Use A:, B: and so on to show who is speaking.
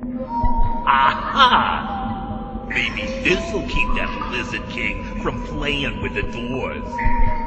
A: Aha! Maybe this'll keep that Lizard King from playing with the doors.